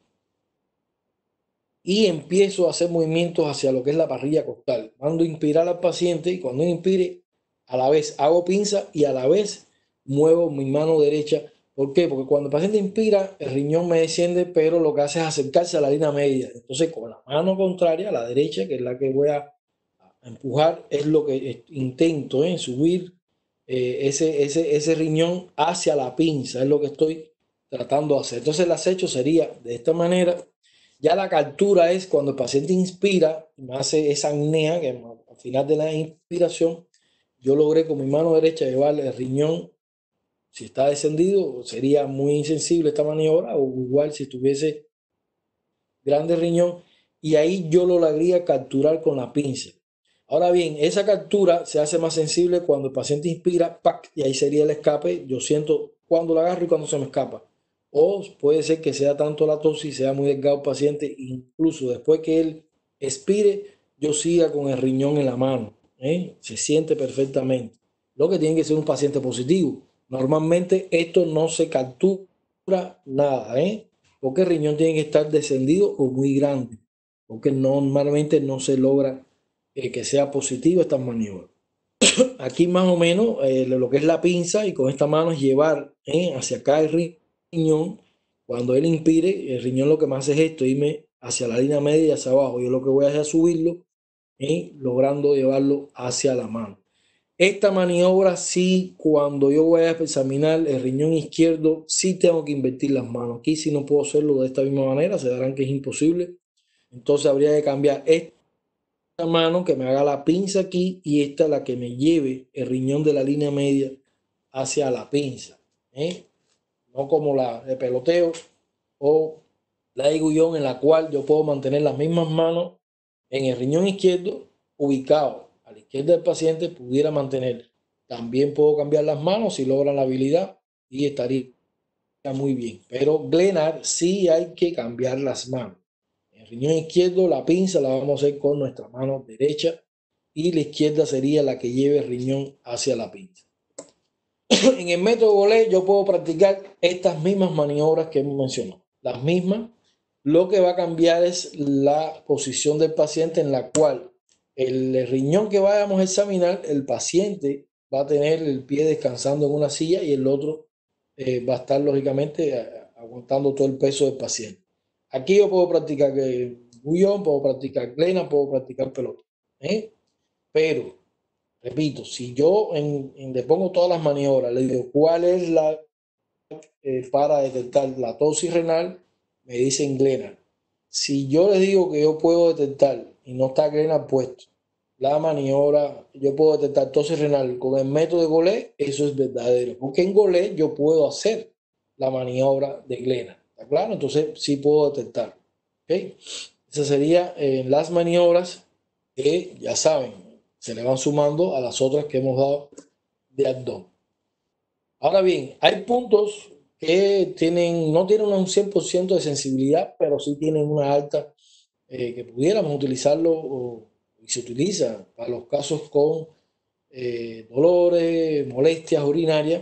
S1: y empiezo a hacer movimientos hacia lo que es la parrilla costal. Mando inspirar al paciente, y cuando inspire, a la vez hago pinza y a la vez muevo mi mano derecha. ¿Por qué? Porque cuando el paciente inspira, el riñón me desciende, pero lo que hace es acercarse a la línea media. Entonces, con la mano contraria, la derecha, que es la que voy a empujar, es lo que intento, subir ese riñón hacia la pinza, es lo que estoy tratando de hacer. Entonces, el acecho sería de esta manera. Ya la captura es cuando el paciente inspira, me hace esa apnea, que al final de la inspiración, yo logré con mi mano derecha llevar el riñón. Si está descendido, sería muy insensible esta maniobra, o igual si tuviese grande riñón, y ahí yo lo lograría capturar con la pinza. Ahora bien, esa captura se hace más sensible cuando el paciente inspira, ¡pac!, y ahí sería el escape. Yo siento cuando lo agarro y cuando se me escapa. O puede ser que sea tanto la tosis, sea muy delgado el paciente, incluso después que él expire, yo siga con el riñón en la mano. Se siente perfectamente. Lo que tiene que ser un paciente positivo. Normalmente esto no se captura nada, porque el riñón tiene que estar descendido o muy grande, porque normalmente no se logra que sea positivo esta maniobra. Aquí más o menos lo que es la pinza, y con esta mano es llevar hacia acá el riñón. Cuando él inspire, el riñón lo que más hace es esto, irme hacia la línea media y hacia abajo. Yo lo que voy a hacer es subirlo, logrando llevarlo hacia la mano. Esta maniobra sí, cuando yo voy a examinar el riñón izquierdo, sí tengo que invertir las manos. Aquí sí no puedo hacerlo de esta misma manera, se darán que es imposible. Entonces habría que cambiar esta mano que me haga la pinza aquí, y esta la que me lleve el riñón de la línea media hacia la pinza. No como la de peloteo o la de Gullón, en la cual yo puedo mantener las mismas manos en el riñón izquierdo, ubicado a la izquierda del paciente, pudiera mantener. También puedo cambiar las manos si logran la habilidad, y estaría muy bien. Pero Glenard sí hay que cambiar las manos. En el riñón izquierdo la pinza la vamos a hacer con nuestra mano derecha, y la izquierda sería la que lleve el riñón hacia la pinza. En el método Golé yo puedo practicar estas mismas maniobras que hemos mencionado, las mismas. Lo que va a cambiar es la posición del paciente, en la cual el riñón que vayamos a examinar, el paciente va a tener el pie descansando en una silla, y el otro va a estar lógicamente aguantando todo el peso del paciente. Aquí yo puedo practicar bullón, puedo practicar glena, puedo practicar pelota. Pero repito, si yo le pongo todas las maniobras, le digo cuál es la para detectar la tosis renal, me dicen Glenard. Si yo les digo que yo puedo detectar y no está Glenard puesto, la maniobra, yo puedo detectar tosis renal con el método de Goulet, eso es verdadero. Porque en Goulet yo puedo hacer la maniobra de Glenn. ¿Está claro? Entonces sí puedo detectar. ¿Okay? Esas serían las maniobras que ya saben, se le van sumando a las otras que hemos dado de abdomen. Ahora bien, hay puntos que no tienen un 100% de sensibilidad, pero sí tienen una alta, que pudiéramos utilizarlo y se utiliza para los casos con dolores, molestias urinarias,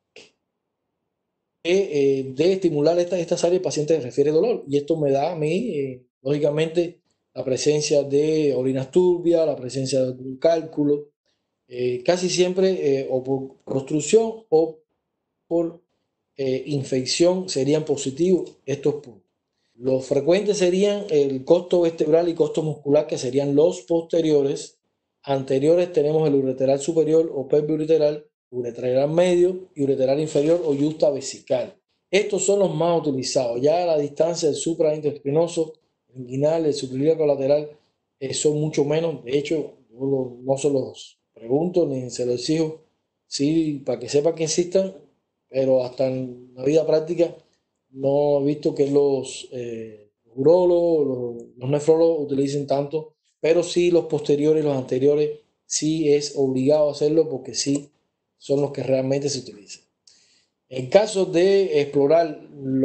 S1: de estimular estas áreas el paciente refiere dolor. Y esto me da a mí, lógicamente, la presencia de orinas turbias, la presencia de un cálculo, casi siempre o por obstrucción o por infección serían positivos estos puntos. Los frecuentes serían el costo vertebral y costo muscular, que serían los posteriores. Anteriores tenemos el ureteral superior o pelviureteral, ureteral medio y ureteral inferior o yusta vesical. Estos son los más utilizados. Ya a la distancia del supraintraespinoso, inguinal, el suprailíaco lateral, son mucho menos. De hecho, yo no se los pregunto ni se los exijo, sí, para que sepan que existan, pero hasta en la vida práctica no he visto que los urólogos, los nefrólogos utilicen tanto, pero sí los posteriores y los anteriores sí es obligado hacerlo porque sí son los que realmente se utilizan. En caso de explorar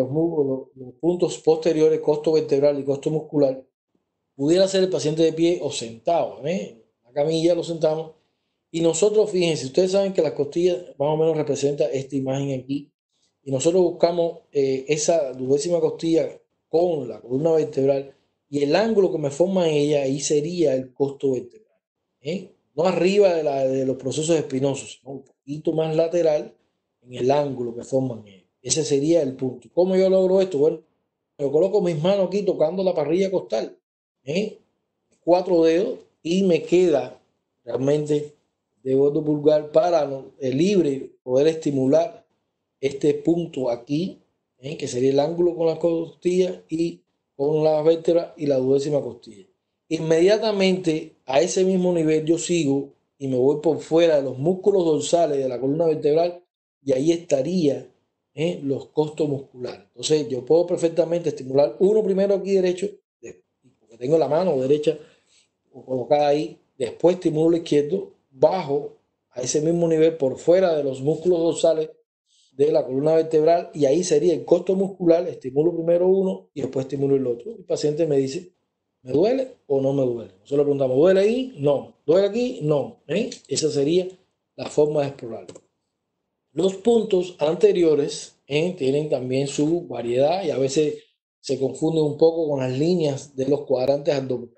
S1: los puntos posteriores, costo vertebral y costo muscular, pudiera ser el paciente de pie o sentado, ¿eh? En la camilla lo sentamos y nosotros, fíjense, ustedes saben que las costillas más o menos representa esta imagen aquí. Y nosotros buscamos esa duodécima costilla con la columna vertebral y el ángulo que me forma en ella, ahí sería el costo vertebral. ¿Eh? No arriba de los procesos espinosos, sino un poquito más lateral en el ángulo que forman ellos. Ese sería el punto. ¿Cómo yo logro esto? Bueno, yo coloco mis manos aquí tocando la parrilla costal, ¿eh? 4 dedos y me queda realmente de voto pulgar para libre poder estimular este punto aquí, que sería el ángulo con las costillas y con la vértebra y la duodécima costilla. Inmediatamente a ese mismo nivel yo sigo y me voy por fuera de los músculos dorsales de la columna vertebral y ahí estaría los costos musculares. Entonces yo puedo perfectamente estimular uno primero aquí derecho, porque tengo la mano derecha colocada ahí, después estimulo el izquierdo, bajo a ese mismo nivel por fuera de los músculos dorsales de la columna vertebral y ahí sería el costo muscular, estimulo primero uno y después estimulo el otro. El paciente me dice, ¿me duele o no me duele? Nosotros le preguntamos, ¿duele ahí? No. ¿Duele aquí? No. Esa sería la forma de explorarlo. Los puntos anteriores tienen también su variedad y a veces se confunden un poco con las líneas de los cuadrantes abdominales.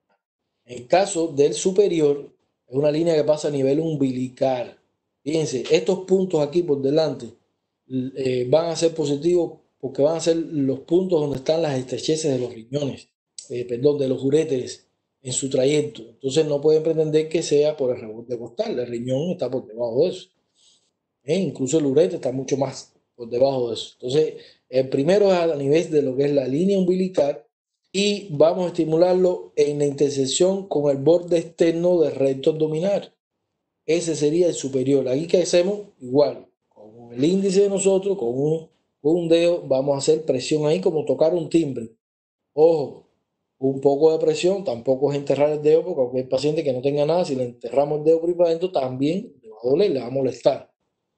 S1: En el caso del superior, es una línea que pasa a nivel umbilical. Fíjense, estos puntos aquí por delante van a ser positivos porque van a ser los puntos donde están las estrecheces de los riñones, perdón, de los uréteres en su trayecto. Entonces no pueden pretender que sea por el rebote costal. El riñón está por debajo de eso. Incluso el uretre está mucho más por debajo de eso. Entonces, el primero es a nivel de lo que es la línea umbilical y vamos a estimularlo en la intersección con el borde externo del recto abdominal. Ese sería el superior. Aquí que hacemos igual, con el índice de nosotros, con un dedo, vamos a hacer presión ahí como tocar un timbre. Ojo, un poco de presión, tampoco es enterrar el dedo, porque cualquier paciente que no tenga nada, si le enterramos el dedo por ahí para adentro, también le va a doler, le va a molestar.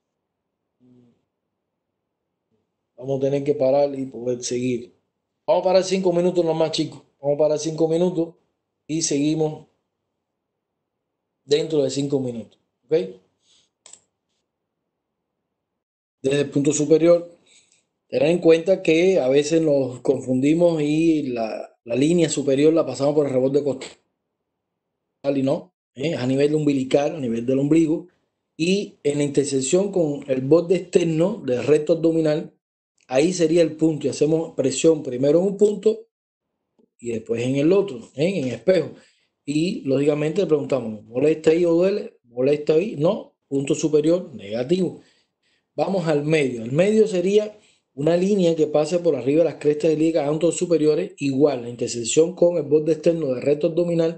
S1: Vamos a tener que parar y poder seguir. Vamos a parar 5 minutos nomás, chicos. Vamos a parar 5 minutos y seguimos dentro de 5 minutos. ¿Ok? Desde el punto superior, tener en cuenta que a veces nos confundimos y la línea superior la pasamos por el rebote costal y no, a nivel umbilical, a nivel del ombligo. Y en la intersección con el borde externo del recto abdominal, ahí sería el punto y hacemos presión primero en un punto y después en el otro, en el espejo. Y lógicamente le preguntamos, ¿molesta ahí o duele? ¿Molesta ahí? No, punto superior, negativo. Vamos al medio. El medio sería una línea que pasa por arriba de las crestas ilíacas superiores, igual, la intersección con el borde externo del recto abdominal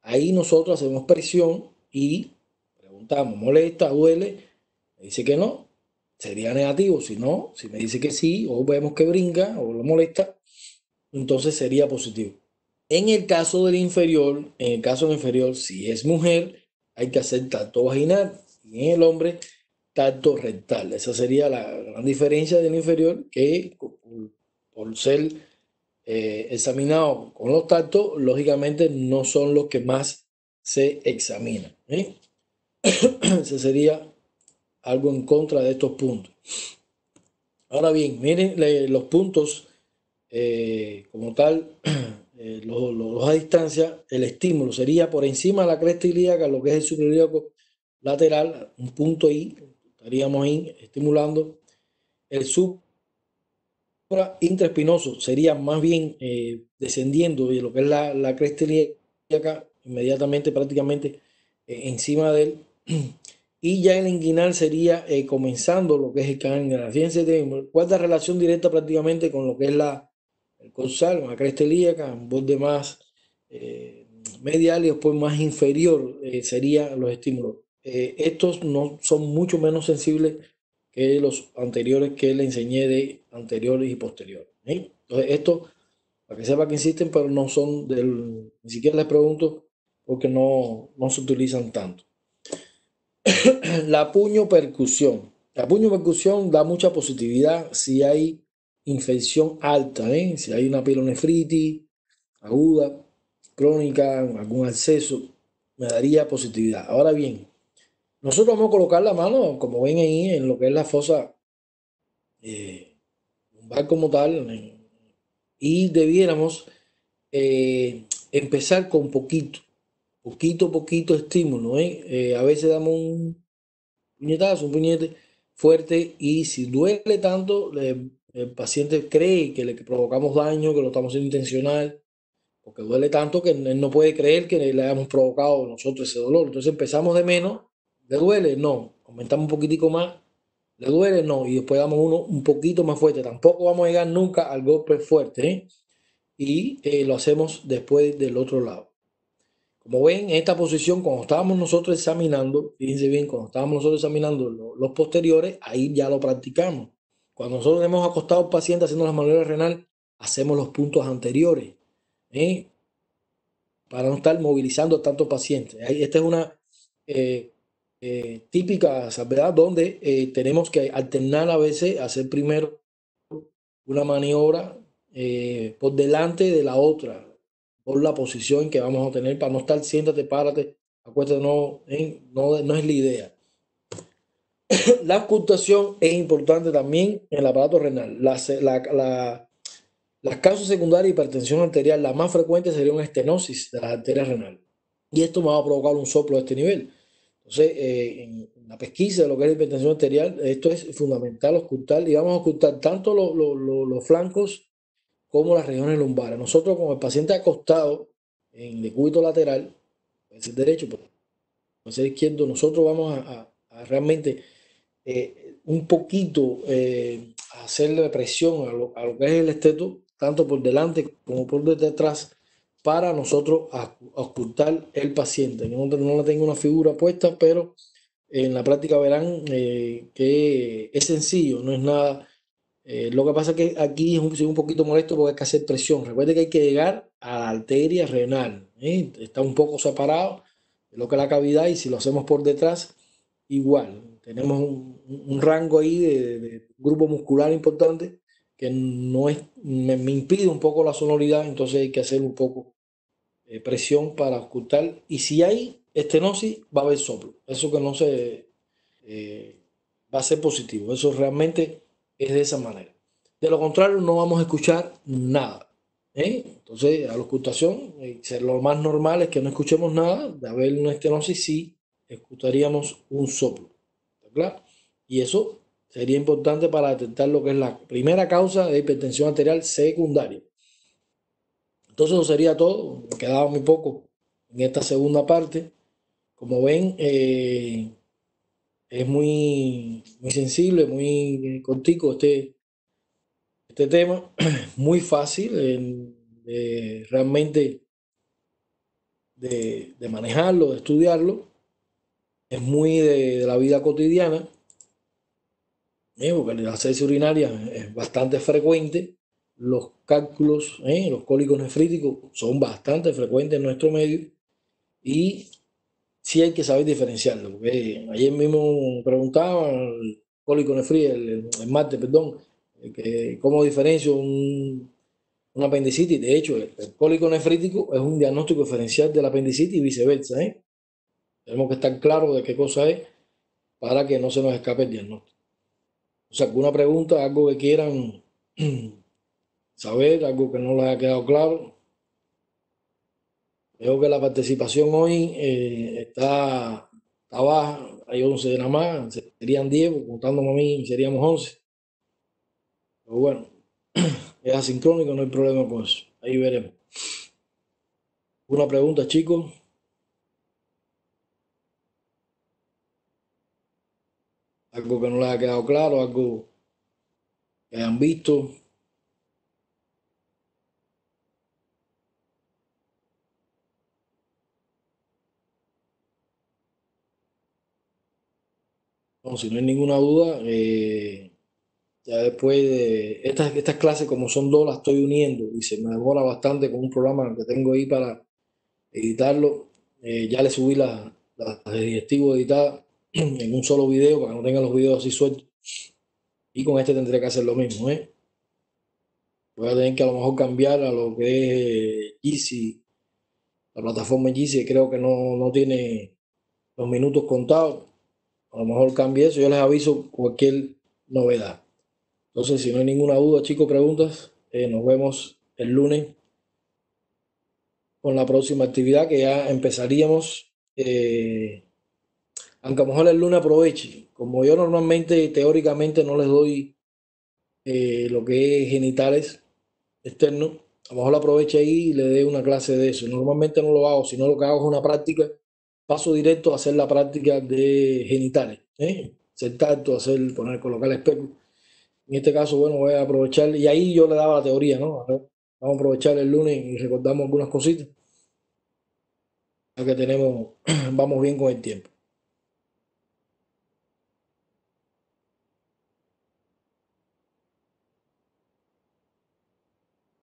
S1: Ahí nosotros hacemos presión y preguntamos, ¿molesta, duele? Me dice que no, sería negativo. Si no, si me dice que sí, o vemos que brinca o lo molesta, entonces sería positivo. En el caso del inferior, en el caso del inferior, si es mujer, hay que hacer tacto vaginal. Y en el hombre, tacto rectal. Esa sería la gran diferencia del inferior, que por ser examinado con los tactos, lógicamente no son los que más se examinan. Ese sería algo en contra de estos puntos. Ahora bien, miren los puntos como tal, los a distancia, el estímulo sería por encima de la cresta ilíaca, lo que es el suprailíaco lateral, un punto ahí, estaríamos ahí estimulando. El intraespinoso sería más bien descendiendo de lo que es la cresta ilíaca, inmediatamente, prácticamente encima de él. Y ya el inguinal sería comenzando lo que es el canal inguinal. Fíjense, guarda relación directa prácticamente con lo que es el coxal, con la cresta ilíaca, un borde más medial y después más inferior serían los estímulos. Estos no son mucho menos sensibles que los anteriores que le enseñé de anteriores y posteriores. Entonces, esto, para que sepa que existen, pero no son ni siquiera les pregunto porque no se utilizan tanto. La puño percusión. La puño percusión da mucha positividad si hay infección alta, si hay una pielonefritis aguda, crónica, algún acceso, me daría positividad. Ahora bien, nosotros vamos a colocar la mano, como ven ahí, en lo que es la fosa lumbar como tal, y debiéramos empezar con poquito estímulo. A veces damos un puñetazo, un puñete fuerte y si duele tanto, el paciente cree que le provocamos daño, que lo estamos haciendo intencional, porque duele tanto que él no puede creer que le hayamos provocado nosotros ese dolor. Entonces empezamos de menos, ¿le duele? No, aumentamos un poquitico más, ¿le duele? No, y después damos uno un poquito más fuerte. Tampoco vamos a llegar nunca al golpe fuerte, y lo hacemos después del otro lado. Como ven, en esta posición, cuando estábamos nosotros examinando, fíjense bien, cuando estábamos nosotros examinando los posteriores, ahí ya lo practicamos. Cuando nosotros hemos acostado al paciente haciendo las maniobras renal, hacemos los puntos anteriores, ¿eh? Para no estar movilizando a tantos pacientes. Esta es una eh, típica salvedad donde tenemos que alternar a veces, hacer primero una maniobra por delante de la otra, por la posición que vamos a tener para no estar siéntate, párate, acuéstate, no es la idea. La ocultación es importante también en el aparato renal. Las causas secundarias de hipertensión arterial, la más frecuente sería una estenosis de las arterias renales. Y esto me va a provocar un soplo de este nivel. Entonces, en la pesquisa de lo que es la hipertensión arterial, esto es fundamental ocultar, y vamos a ocultar tanto los flancos como las regiones lumbares. Nosotros, con el paciente acostado en decúbito lateral, puede ser derecho, puede ser izquierdo, nosotros vamos a realmente un poquito hacerle presión a lo que es el esteto, tanto por delante como por detrás, para nosotros ocultar el paciente. No le tengo una figura puesta, pero en la práctica verán que es sencillo, no es nada. Lo que pasa es que aquí es un poquito molesto porque hay que hacer presión. Recuerde que hay que llegar a la arteria renal. Está un poco separado de lo que es la cavidad, y si lo hacemos por detrás, igual. Tenemos un rango ahí de grupo muscular importante que no es, me impide un poco la sonoridad, entonces hay que hacer un poco presión para ocultar. Y si hay estenosis, va a haber soplo. Eso que no se va a ser positivo. Eso realmente es de esa manera. De lo contrario, no vamos a escuchar nada. Entonces, a la ocultación, lo más normal es que no escuchemos nada. De haber una estenosis, sí escucharíamos un soplo. ¿Está claro? Y eso sería importante para detectar lo que es la primera causa de hipertensión arterial secundaria. Entonces, eso sería todo. Me quedaba muy poco en esta segunda parte. Como ven, es muy sensible, muy cortico este tema, muy fácil realmente de manejarlo, de estudiarlo. Es muy de la vida cotidiana, porque la ascesia urinaria es bastante frecuente. Los cálculos, los cólicos nefríticos son bastante frecuentes en nuestro medio y sí hay que saber diferenciarlo. Porque ayer mismo preguntaba el cólico nefrítico, el martes, perdón, que cómo diferencio un apendicitis. De hecho, el cólico nefrítico es un diagnóstico diferencial del apendicitis y viceversa. Tenemos que estar claros de qué cosa es para que no se nos escape el diagnóstico. O sea, alguna pregunta, algo que quieran saber, algo que no les haya quedado claro. Veo que la participación hoy está baja, hay 11 nada más, serían 10, contándome a mí seríamos 11. Pero bueno, es asincrónico, no hay problema con eso. Ahí veremos. Una pregunta, chicos. Algo que no les haya quedado claro, algo que hayan visto. No, si no hay ninguna duda, ya después de estas clases, como son dos, las estoy uniendo y se me demora bastante con un programa que tengo ahí para editarlo. Ya le subí las de digestivo editadas en un solo video para que no tengan los videos así sueltos. Y con este tendré que hacer lo mismo, ¿eh? Voy a tener que a lo mejor cambiar a lo que es Yeezy, la plataforma Yeezy, creo que no tiene los minutos contados. A lo mejor cambie eso, yo les aviso cualquier novedad. Entonces, si no hay ninguna duda, chicos, preguntas, nos vemos el lunes con la próxima actividad que ya empezaríamos. Aunque a lo mejor el lunes aproveche. Como yo normalmente, teóricamente, no les doy lo que es genitales externos, a lo mejor lo aproveche ahí y le dé una clase de eso. Normalmente no lo hago, sino lo que hago es una práctica. Paso directo a hacer la práctica de genitales. Hacer tacto, colocar el espejo. En este caso, bueno, voy a aprovechar, y ahí yo le daba la teoría, ¿no? Vamos a aprovechar el lunes y recordamos algunas cositas, ya que tenemos, vamos bien con el tiempo.